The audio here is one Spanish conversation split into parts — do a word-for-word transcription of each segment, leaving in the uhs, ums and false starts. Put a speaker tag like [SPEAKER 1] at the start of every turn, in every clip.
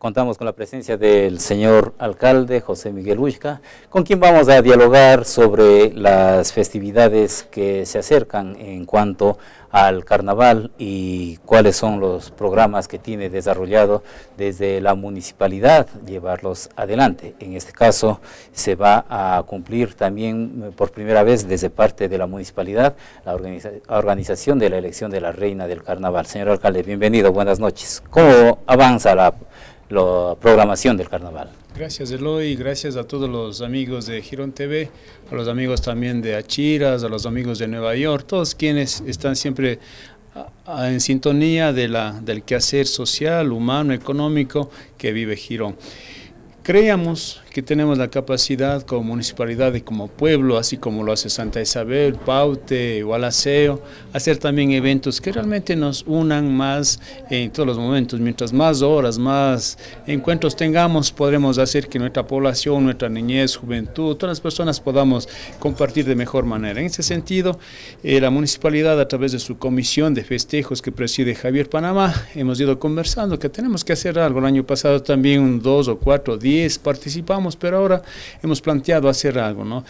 [SPEAKER 1] contamos con la presencia del señor alcalde José Miguel Huixca, con quien vamos a dialogar sobre las festividades que se acercan en cuanto al carnaval y cuáles son los programas que tiene desarrollado desde la municipalidad llevarlos adelante. En este caso se va a cumplir también por primera vez desde parte de la municipalidad la organiza organización de la elección de la reina del carnaval. Señor alcalde, bienvenido, buenas noches. ¿Cómo avanza la, la programación del carnaval?
[SPEAKER 2] Gracias Eloy, gracias a todos los amigos de Girón T V, a los amigos también de Achiras, a los amigos de Nueva York, todos quienes están siempre a, a, en sintonía de la, del quehacer social, humano, económico que vive Girón. Creíamos que tenemos la capacidad como municipalidad y como pueblo, así como lo hace Santa Isabel, Paute, Gualaceo, hacer también eventos que realmente nos unan más en todos los momentos. Mientras más horas, más encuentros tengamos, podremos hacer que nuestra población, nuestra niñez, juventud, todas las personas podamos compartir de mejor manera. En ese sentido, eh, la municipalidad, a través de su comisión de festejos que preside Javier Panamá, hemos ido conversando que tenemos que hacer algo. El año pasado también un dos o cuatro, diez participamos, pero ahora hemos planteado hacer algo, ¿no?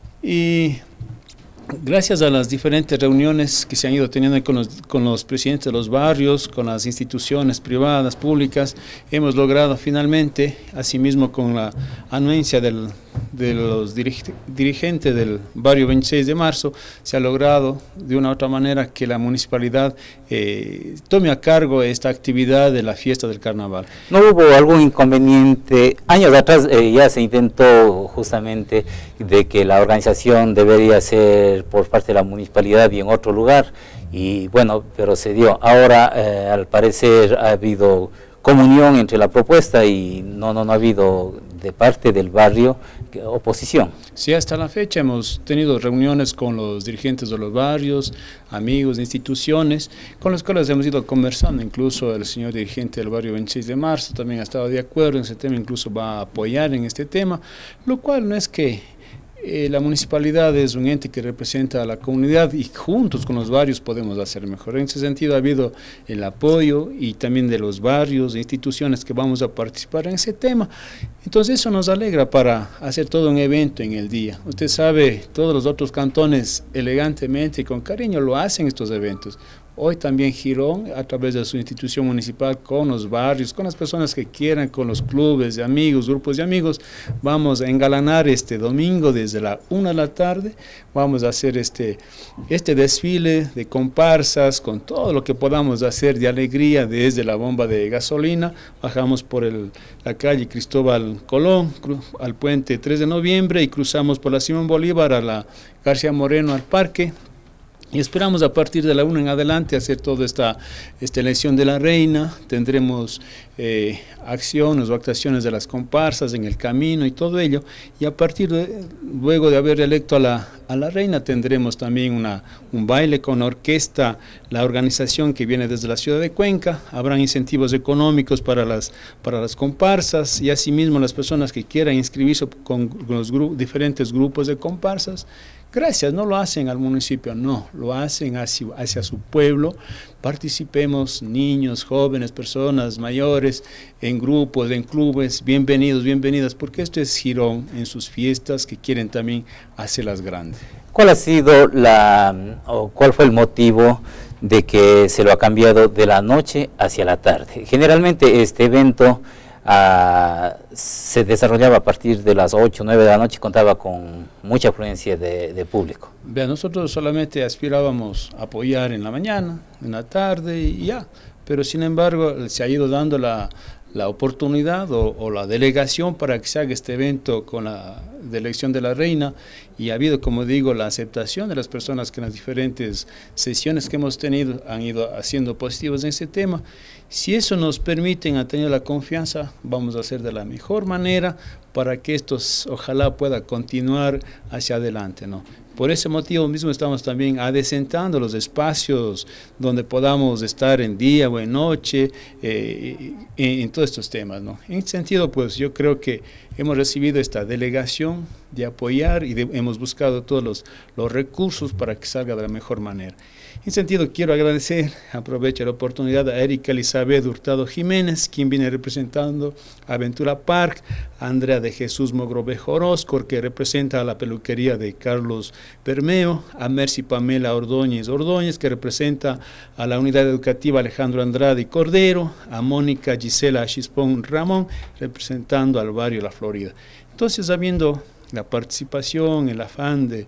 [SPEAKER 2] Y gracias a las diferentes reuniones que se han ido teniendo con los, con los presidentes de los barrios, con las instituciones privadas, públicas, hemos logrado finalmente, asimismo con la anuencia del, de los dirigentes del barrio veintiséis de marzo, se ha logrado de una u otra manera que la municipalidad eh, tome a cargo esta actividad de la fiesta del carnaval.
[SPEAKER 1] ¿No hubo algún inconveniente? Años atrás eh, ya se intentó justamente de que la organización debería ser por parte de la municipalidad y en otro lugar, y bueno, pero se dio. Ahora eh, al parecer ha habido comunión entre la propuesta y no, no, no ha habido de parte del barrio oposición.
[SPEAKER 2] Sí, hasta la fecha hemos tenido reuniones con los dirigentes de los barrios, amigos, instituciones, con los cuales hemos ido conversando. Incluso el señor dirigente del barrio veintiséis de marzo también ha estado de acuerdo en ese tema, incluso va a apoyar en este tema, lo cual no es que Eh, la municipalidad es un ente que representa a la comunidad y juntos con los barrios podemos hacer mejor. En ese sentido ha habido el apoyo y también de los barrios e instituciones que vamos a participar en ese tema. Entonces eso nos alegra para hacer todo un evento en el día. Usted sabe, todos los otros cantones elegantemente y con cariño lo hacen estos eventos. Hoy también Girón, a través de su institución municipal, con los barrios, con las personas que quieran, con los clubes de amigos, grupos de amigos, vamos a engalanar este domingo desde la una de la tarde, vamos a hacer este, este desfile de comparsas, con todo lo que podamos hacer de alegría, desde la bomba de gasolina, bajamos por el, la calle Cristóbal Colón, al puente tres de noviembre y cruzamos por la Simón Bolívar a la García Moreno al parque. Y esperamos a partir de la una en adelante hacer toda esta, esta elección de la reina. Tendremos eh, acciones o actuaciones de las comparsas en el camino y todo ello. Y a partir de, luego de haber electo a la, a la reina, tendremos también una, un baile con orquesta, la organización que viene desde la ciudad de Cuenca. Habrán incentivos económicos para las, para las comparsas y asimismo las personas que quieran inscribirse con los gru diferentes grupos de comparsas. Gracias, no lo hacen al municipio, no, lo hacen hacia, hacia su pueblo. Participemos, niños, jóvenes, personas mayores, en grupos, en clubes, bienvenidos, bienvenidas, porque esto es Girón en sus fiestas que quieren también hacerlas grandes.
[SPEAKER 1] ¿Cuál ha sido la, o cuál fue el motivo de que se lo ha cambiado de la noche hacia la tarde? Generalmente este evento Uh, se desarrollaba a partir de las ocho o nueve de la noche y contaba con mucha afluencia de, de público.
[SPEAKER 2] Vea, nosotros solamente aspirábamos a apoyar en la mañana, en la tarde y ya, pero sin embargo se ha ido dando la, la oportunidad o, o la delegación para que se haga este evento con la de elección de la reina y ha habido, como digo, la aceptación de las personas que en las diferentes sesiones que hemos tenido han ido haciendo positivos en ese tema. Si eso nos permite a tener la confianza, vamos a hacer de la mejor manera para que esto ojalá pueda continuar hacia adelante, ¿no? Por ese motivo mismo estamos también adecentando los espacios donde podamos estar en día o en noche, eh, en, en todos estos temas, ¿no? En ese sentido, pues yo creo que hemos recibido esta delegación de apoyar y de, hemos buscado todos los, los recursos para que salga de la mejor manera. En sentido, quiero agradecer, aprovecho la oportunidad a Erika Elizabeth Hurtado Jiménez, quien viene representando a Aventura Park, a Andrea de Jesús Mogrovejo Orozco, que representa a la peluquería de Carlos Bermeo, a Mercy Pamela Ordóñez Ordóñez, que representa a la unidad educativa Alejandro Andrade y Cordero, a Mónica Gisela Chispón Ramón, representando al barrio La Florida. Entonces, habiendo la participación, el afán de,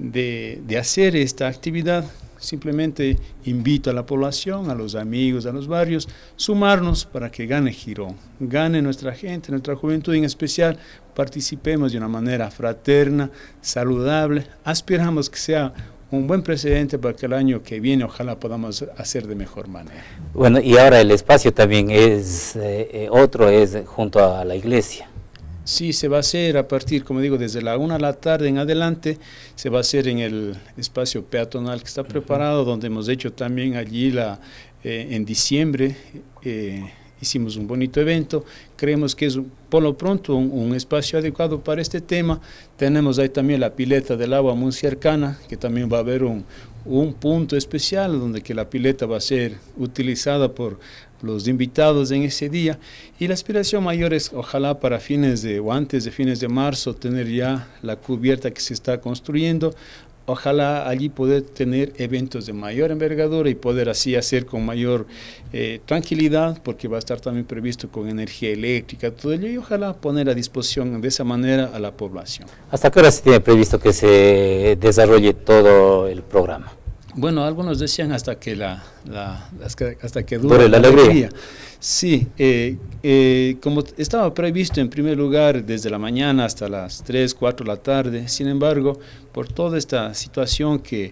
[SPEAKER 2] de, de hacer esta actividad, simplemente invito a la población, a los amigos, a los barrios, sumarnos para que gane Girón, gane nuestra gente, nuestra juventud en especial, participemos de una manera fraterna, saludable, aspiramos que sea un buen precedente para que el año que viene ojalá podamos hacer de mejor manera.
[SPEAKER 1] Bueno, y ahora el espacio también es eh, otro, es junto a la iglesia.
[SPEAKER 2] Sí, se va a hacer a partir, como digo, desde la una de la tarde en adelante, se va a hacer en el espacio peatonal que está preparado, uh-huh. donde hemos hecho también allí la, eh, en diciembre, eh, hicimos un bonito evento, creemos que es por lo pronto un, un espacio adecuado para este tema. Tenemos ahí también la pileta del agua muy cercana, que también va a haber un, un punto especial donde que la pileta va a ser utilizada por los invitados en ese día, y la aspiración mayor es ojalá para fines de o antes de fines de marzo tener ya la cubierta que se está construyendo, ojalá allí poder tener eventos de mayor envergadura y poder así hacer con mayor eh, tranquilidad, porque va a estar también previsto con energía eléctrica, todo ello, y ojalá poner a disposición de esa manera a la población.
[SPEAKER 1] ¿Hasta qué hora se tiene previsto que se desarrolle todo el programa?
[SPEAKER 2] Bueno, algunos decían hasta que la, la hasta que dure, dure
[SPEAKER 1] la alegría. alegría.
[SPEAKER 2] Sí, eh, eh, como estaba previsto en primer lugar desde la mañana hasta las tres, cuatro de la tarde, sin embargo, por toda esta situación que,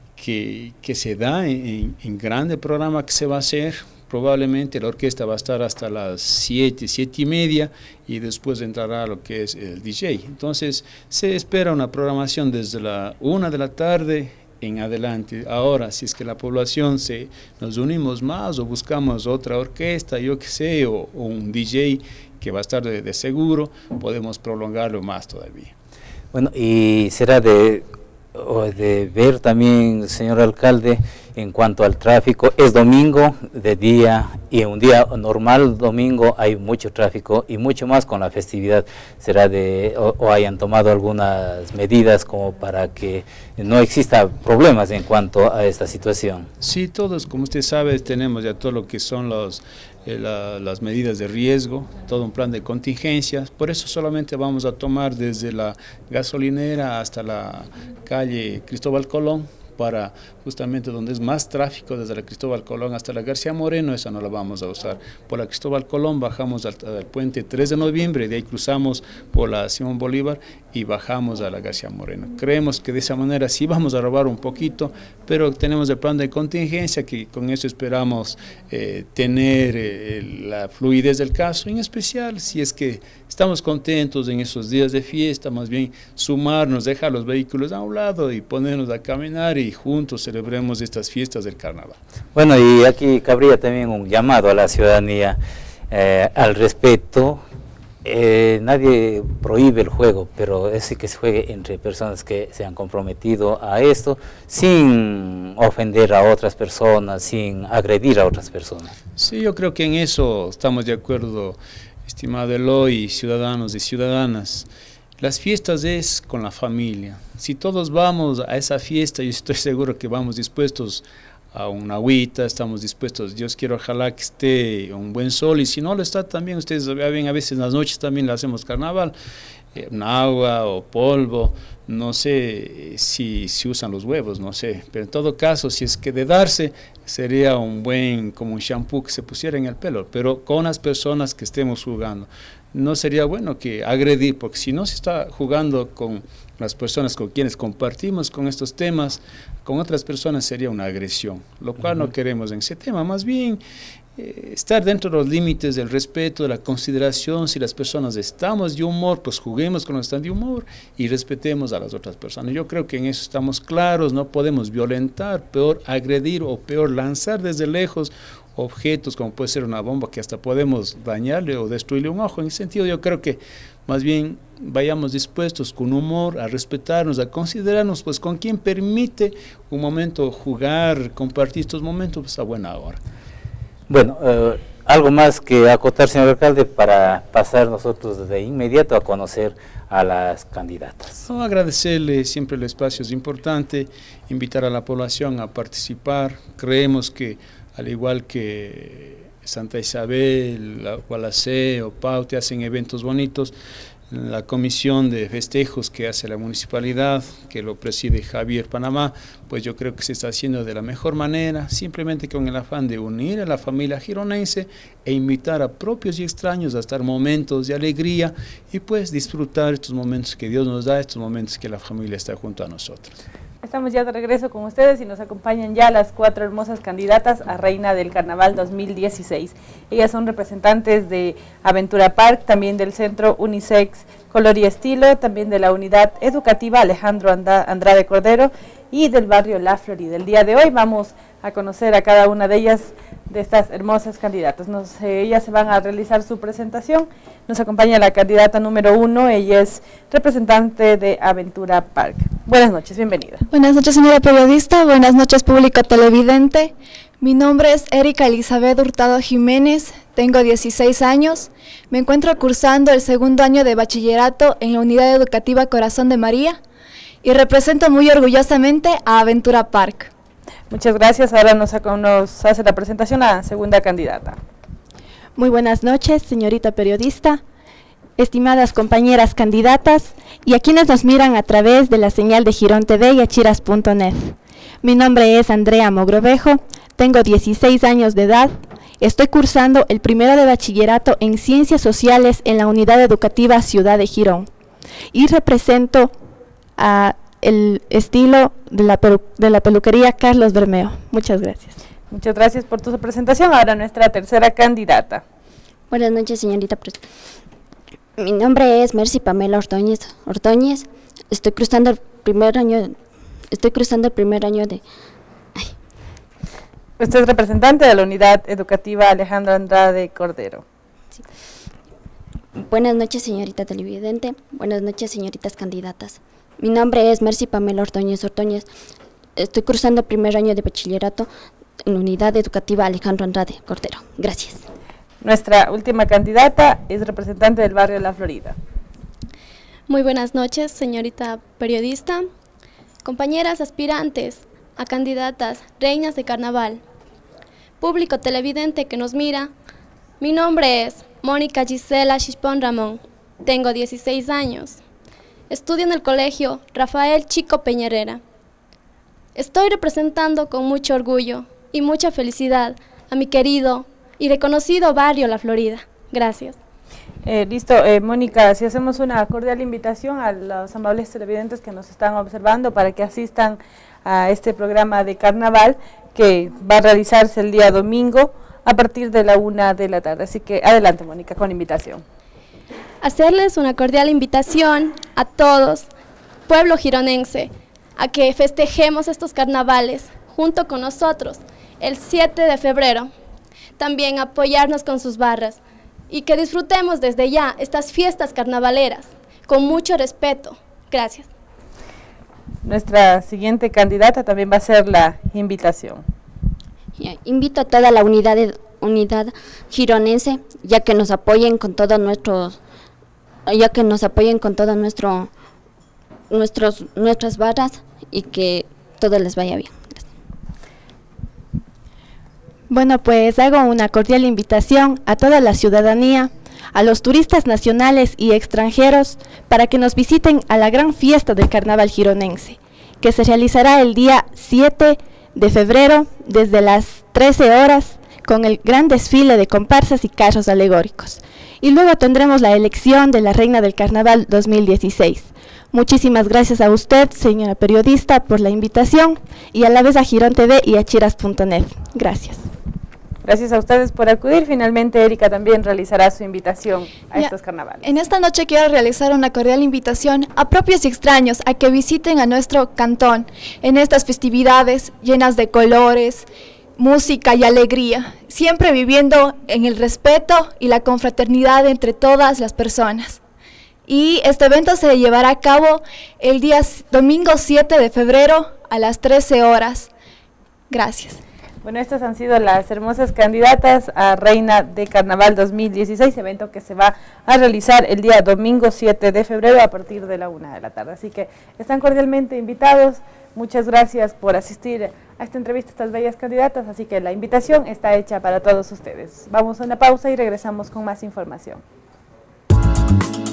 [SPEAKER 2] que, que se da en, en grande programa que se va a hacer, probablemente la orquesta va a estar hasta las siete, siete y media, y después entrará lo que es el D J. Entonces, se espera una programación desde la una de la tarde en adelante. Ahora, si es que la población se nos unimos más o buscamos otra orquesta, yo qué sé, o, o un D J que va a estar de, de seguro, podemos prolongarlo más todavía.
[SPEAKER 1] Bueno, y será de, de ver también, señor alcalde, en cuanto al tráfico, es domingo de día, y un día normal, domingo, hay mucho tráfico y mucho más con la festividad. Será de, o, o hayan tomado algunas medidas como para que no exista problemas en cuanto a esta situación.
[SPEAKER 2] Sí, todos, como usted sabe, tenemos ya todo lo que son los, eh, la, las medidas de riesgo, todo un plan de contingencias. Por eso solamente vamos a tomar desde la gasolinera hasta la calle Cristóbal Colón, para justamente donde es más tráfico, desde la Cristóbal Colón hasta la García Moreno, esa no la vamos a usar. Por la Cristóbal Colón bajamos al, al puente tres de noviembre, de ahí cruzamos por la Simón Bolívar y bajamos a la García Moreno. Creemos que de esa manera sí vamos a robar un poquito, pero tenemos el plan de contingencia que con eso esperamos eh, tener eh, la fluidez del caso, en especial si es que estamos contentos en esos días de fiesta, más bien sumarnos, dejar los vehículos a un lado y ponernos a caminar y juntos celebremos estas fiestas del carnaval.
[SPEAKER 1] Bueno, y aquí cabría también un llamado a la ciudadanía eh, al respeto. Eh, nadie prohíbe el juego, pero es que se juegue entre personas que se han comprometido a esto, sin ofender a otras personas, sin agredir a otras personas.
[SPEAKER 2] Sí, yo creo que en eso estamos de acuerdo, estimado Eloy, ciudadanos y ciudadanas. Las fiestas es con la familia. Si todos vamos a esa fiesta, yo estoy seguro que vamos dispuestos a una agüita, estamos dispuestos, Dios quiera, ojalá que esté un buen sol, y si no lo está también, ustedes ven, a veces en las noches también le hacemos carnaval, eh, agua o polvo, no sé si, si usan los huevos, no sé, pero en todo caso, si es que de darse, sería un buen, como un shampoo que se pusiera en el pelo, pero con las personas que estemos jugando. No sería bueno que agredir, porque si no se está jugando con las personas con quienes compartimos con estos temas, con otras personas sería una agresión, lo cual uh-huh. no queremos en ese tema. Más bien, eh, estar dentro de los límites del respeto, de la consideración. Si las personas estamos de humor, pues juguemos con los que están de humor y respetemos a las otras personas. Yo creo que en eso estamos claros, no podemos violentar, peor agredir o peor lanzar desde lejos objetos como puede ser una bomba que hasta podemos dañarle o destruirle un ojo. En ese sentido yo creo que más bien vayamos dispuestos con humor a respetarnos, a considerarnos pues con quien permite un momento jugar, compartir estos momentos pues, a buena hora.
[SPEAKER 1] Bueno, eh, algo más que acotar, señor alcalde, para pasar nosotros de inmediato a conocer a las candidatas.
[SPEAKER 2] No, agradecerle siempre el espacio, es importante invitar a la población a participar. Creemos que al igual que Santa Isabel, Gualaceo, Paute hacen eventos bonitos, la comisión de festejos que hace la municipalidad, que lo preside Javier Panamá, pues yo creo que se está haciendo de la mejor manera, simplemente con el afán de unir a la familia gironense e invitar a propios y extraños a estar momentos de alegría y pues disfrutar estos momentos que Dios nos da, estos momentos que la familia está junto a nosotros.
[SPEAKER 3] Estamos ya de regreso con ustedes y nos acompañan ya las cuatro hermosas candidatas a Reina del Carnaval dos mil dieciséis. Ellas son representantes de Aventura Park, también del Centro Unisex Color y Estilo, también de la Unidad Educativa Alejandro Andrade Cordero y del barrio La Florida. El día de hoy vamos a conocer a cada una de ellas, de estas hermosas candidatas. Nos, eh, ellas se van a realizar su presentación. Nos acompaña la candidata número uno, ella es representante de Aventura Park. Buenas noches, bienvenida.
[SPEAKER 4] Buenas noches, señora periodista, buenas noches, público televidente. Mi nombre es Erika Elizabeth Hurtado Jiménez, tengo dieciséis años, me encuentro cursando el segundo año de bachillerato en la Unidad Educativa Corazón de María y represento muy orgullosamente a Aventura Park.
[SPEAKER 3] Muchas gracias, ahora nos, nos hace la presentación la segunda candidata.
[SPEAKER 5] Muy buenas noches, señorita periodista, estimadas compañeras candidatas y a quienes nos miran a través de la señal de Girón T V y achiras punto net. Mi nombre es Andrea Mogrovejo, tengo dieciséis años de edad, estoy cursando el primero de bachillerato en Ciencias Sociales en la Unidad Educativa Ciudad de Girón y represento a el estilo de la, de la peluquería Carlos Bermeo. Muchas gracias.
[SPEAKER 3] Muchas gracias por tu presentación. Ahora nuestra tercera candidata.
[SPEAKER 6] Buenas noches, señorita. Mi nombre es Mercy Pamela Ordóñez. Ordóñez. Estoy cruzando el primer año. Estoy cruzando el primer año de. Ay.
[SPEAKER 3] Usted es representante de la Unidad Educativa Alejandro Andrade Cordero.
[SPEAKER 6] Sí. Buenas noches, señorita televidente. Buenas noches, señoritas candidatas. Mi nombre es Mercy Pamela Ordóñez Ordóñez. Estoy cursando el primer año de bachillerato en la Unidad Educativa Alejandro Andrade Cordero. Gracias.
[SPEAKER 3] Nuestra última candidata es representante del barrio La Florida.
[SPEAKER 7] Muy buenas noches, señorita periodista, compañeras aspirantes a candidatas, reinas de carnaval, público televidente que nos mira. Mi nombre es Mónica Gisela Chispón Ramón, tengo dieciséis años. Estudio en el colegio Rafael Chico Peñarera. Estoy representando con mucho orgullo y mucha felicidad a mi querido y reconocido barrio La Florida. Gracias.
[SPEAKER 3] Eh, listo, eh, Mónica, si hacemos una cordial invitación a los amables televidentes que nos están observando para que asistan a este programa de carnaval que va a realizarse el día domingo a partir de la una de la tarde. Así que adelante, Mónica, con la invitación.
[SPEAKER 7] Hacerles una cordial invitación a todos, pueblo gironense, a que festejemos estos carnavales junto con nosotros el siete de febrero. También apoyarnos con sus barras y que disfrutemos desde ya estas fiestas carnavaleras con mucho respeto. Gracias.
[SPEAKER 3] Nuestra siguiente candidata también va a ser la invitación.
[SPEAKER 6] Invito a toda la unidad, de, unidad gironense, ya que nos apoyen con todos nuestros ya que nos apoyen con todo nuestro nuestros nuestras barras y que todo les vaya bien. Gracias.
[SPEAKER 5] Bueno, pues hago una cordial invitación a toda la ciudadanía, a los turistas nacionales y extranjeros para que nos visiten a la gran fiesta del carnaval gironense, que se realizará el día siete de febrero desde las trece horas con el gran desfile de comparsas y carros alegóricos. Y luego tendremos la elección de la Reina del Carnaval dos mil dieciséis. Muchísimas gracias a usted, señora periodista, por la invitación y a la vez a Girón T V y a achiras punto net. Gracias.
[SPEAKER 3] Gracias a ustedes por acudir. Finalmente, Erika también realizará su invitación a
[SPEAKER 4] Ya,
[SPEAKER 3] estos carnavales.
[SPEAKER 4] En esta noche quiero realizar una cordial invitación a propios y extraños a que visiten a nuestro cantón en estas festividades llenas de colores, música y alegría, siempre viviendo en el respeto y la confraternidad entre todas las personas. Y este evento se llevará a cabo el día domingo siete de febrero a las trece horas. Gracias.
[SPEAKER 3] Bueno, estas han sido las hermosas candidatas a Reina de Carnaval dos mil dieciséis, evento que se va a realizar el día domingo siete de febrero a partir de la una de la tarde. Así que están cordialmente invitados. Muchas gracias por asistir a esta entrevista a estas bellas candidatas, así que la invitación está hecha para todos ustedes. Vamos a una pausa y regresamos con más información.